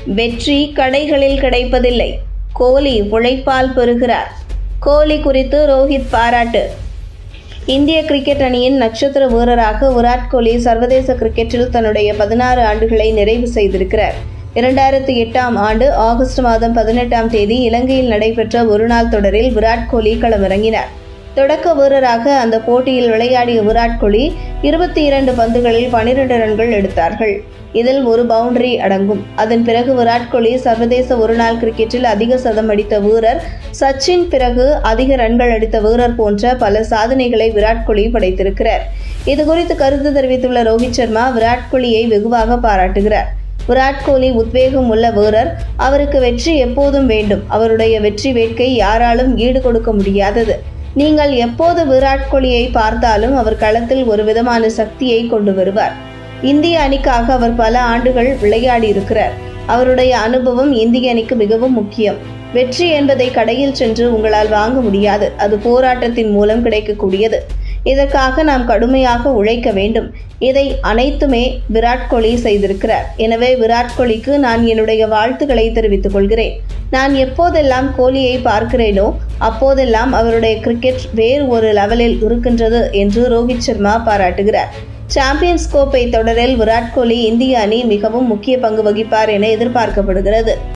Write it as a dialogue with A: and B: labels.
A: வெற்றி கடைகளில் கிடைப்பதில்லை. கோலி உழைப்பால் பெறுகிறார். கோலி குறித்து ரோஹித் பாராட்டு. இந்திய கிரிக்கெட் அணியின் நட்சத்திர வீரராக விராட் கோலி சர்வதேச கிரிக்கெட்டில் தன்னுடைய 16 ஆண்டுகளை நிறைவு செய்திருக்கிறார். 2008ஆம் ஆண்டு ஆகஸ்ட் மாதம் 18ஆம் தேதி இலங்கையில் நடைபெற்ற ஒருநாள் தொடரில் விராட் கோலி களமிறங்கினார். தொடக்க வீரராக அந்த போட்டியில் விளையாடிய விராட் கோலி 22 பந்துகளில் 12 ரன்கள் எடுத்தார்கள். இதில் ஒரு பவுண்டரி அடங்கும். அதன் பிறகு விராட் கோலி சர்வதேச ஒருநாள் கிரிக்கெட்டில் அதிக சதம் அடித்த வீரர், சச்சின் பிறகு அதிக ரன்கள் அடித்த வீரர் போன்ற பல சாதனைகளை விராட் கோலி படைத்திருக்கிறார். இதுகுறித்து கருத்து தெரிவித்துள்ள ரோஹித் சர்மா விராட் கோலியை வெகுவாக பாராட்டுகிறார். விராட் கோலி உத்வேகம் உள்ள வீரர். அவருக்கு வெற்றி எப்போதும் வேண்டும். அவருடைய வெற்றி வேட்கை யாராலும் ஈடு கொடுக்க முடியாதது. நீங்கள் எப்போது விராட் கோலியை பார்த்தாலும் அவர் களத்தில் ஒரு விதமான சக்தியை கொண்டு வருவார். இந்திய அணிக்காக அவர் பல ஆண்டுகள் விளையாடியிருக்கிறார். அவருடைய அனுபவம் இந்திய அணிக்கு மிகவும் முக்கியம். வெற்றி என்பதை கடையில் சென்று உங்களால் வாங்க முடியாது. அது போராட்டத்தின் மூலம் கிடைக்கக்கூடியது. இதற்காக நாம் கடுமையாக உழைக்க வேண்டும். இதை அனைத்துமே விராட் கோலி செய்திருக்கிறார். எனவே விராட் கோலிக்கு நான் என்னுடைய வாழ்த்துக்களை தெரிவித்துக் கொள்கிறேன். நான் எப்போதெல்லாம் கோலியை பார்க்கிறேனோ அப்போதெல்லாம் அவருடைய கிரிக்கெட் வேறு ஒரு லெவலில் இருக்கின்றது என்று ரோஹித் சர்மா பாராட்டுகிறார். சாம்பியன்ஸ் கோப்பை தொடரில் விராட் கோலி இந்திய அணி மிகவும் முக்கிய பங்கு வகிப்பார் என எதிர்பார்க்கப்படுகிறது.